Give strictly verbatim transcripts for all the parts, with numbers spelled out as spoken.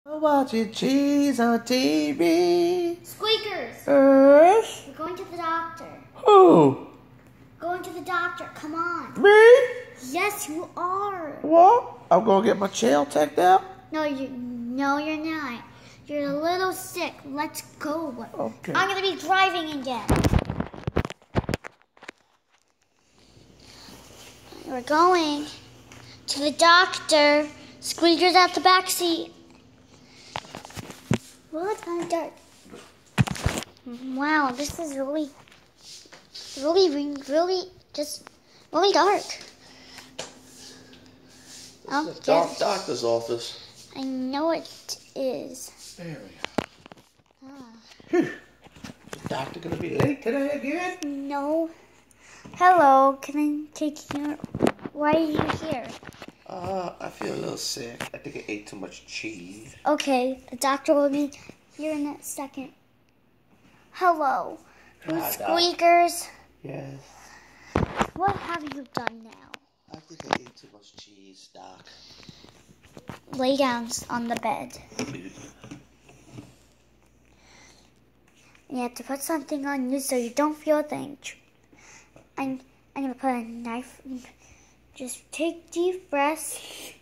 I'm watching cheese on T V. Squeakers! Yes? We're going to the doctor. Who? Going to the doctor. Come on. Me? Yes, you are. What? I'm gonna get my tail checked out? No, you. No, you're not. You're a little sick. Let's go. Okay. I'm gonna be driving again. We're going to the doctor. Squeakers at the back seat. Well, it's kind of dark. Wow, this is really, really, really, just really dark. Oh, It's a dark doctor's office. I know it is. There we go. Ah. Phew. The doctor gonna be late today again? No. Hello, can I take you? Why are you here? Uh, I feel a little sick. I think I ate too much cheese. Okay, the doctor will be here in a second. Hello, Hi, Squeakers. Yes. What have you done now? I think I ate too much cheese, Doc. Lay down on the bed. You have to put something on you so you don't feel a thing. I'm, I'm going to put a knife. Just take deep breaths.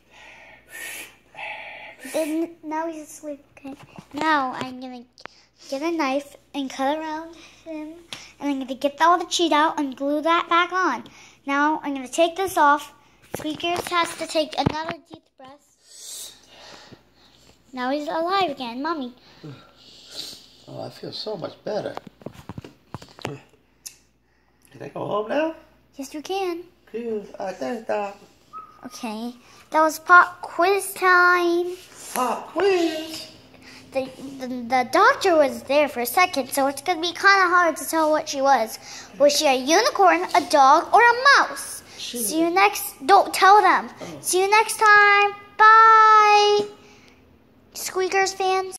Then, now he's asleep, okay? Now I'm going to get a knife and cut around him. And I'm going to get all the cheese out and glue that back on. Now I'm going to take this off. Squeakers has to take another deep breath. Now he's alive again. Mommy. Oh, I feel so much better. Can I go home now? Yes, you can. Good. All right, thanks, Doc. Okay. That was pop quiz time. Pop quiz? The, the, the doctor was there for a second, so it's going to be kind of hard to tell what she was. Was she a unicorn, a dog, or a mouse? She See you next... Don't tell them. Oh. See you next time. Bye. Squeakers fans.